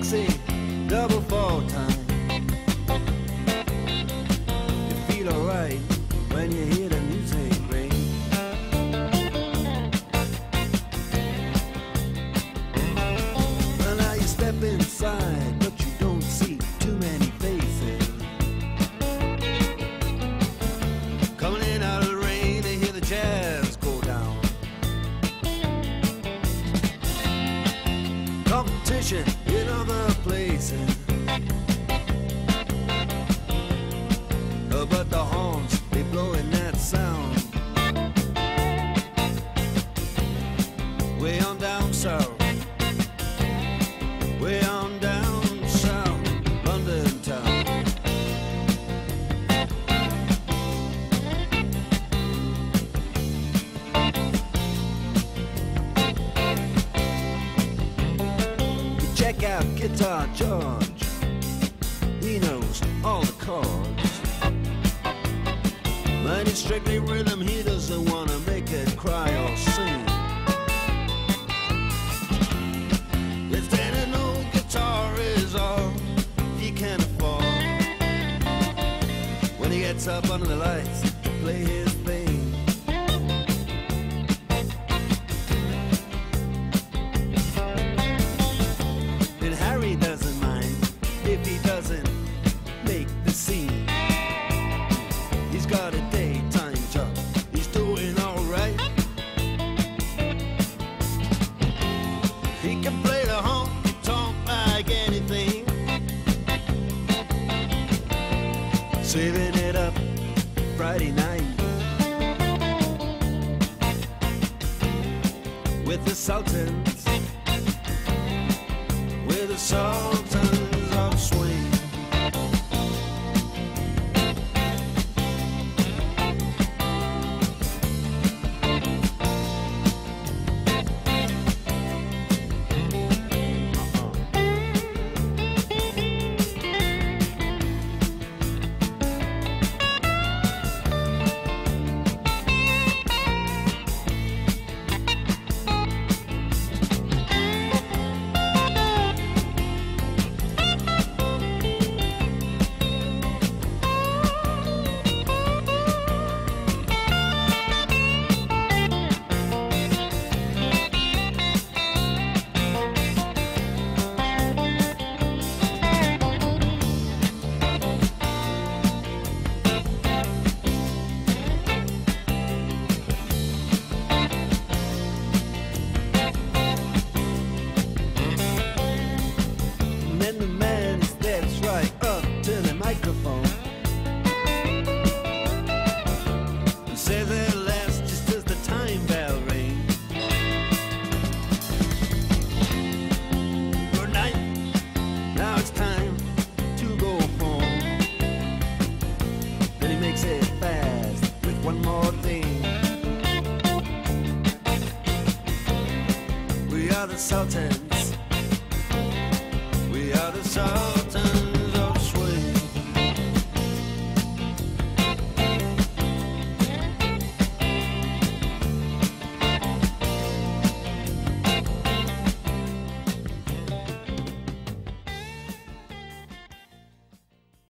say double fall time. You feel alright when you hear the music ring. Well, now you step inside, but you don't see too many faces. Coming in out of the rain, they hear the jazz go down. Competition in other places, but the horns, they blowing that sound. Way on down south, way on down south, London town. You check out Guitar George, he knows all the chords. But it's strictly rhythm, he doesn't want to make it cry or sing. If then an old guitar is all he can afford, when he gets up under the lights to play his thing. And Harry doesn't mind if he doesn't make the scene. He's got a daytime job, he's doing alright. He can play the honky-tonk like anything, saving it up Friday night with the Sultans, with the Sultans of Swing. And the man steps right up to the microphone and says at last, just as the time bell rings, good night, now it's time to go home. Then he makes it fast with one more thing. We are the Sultans, we are the Sultans.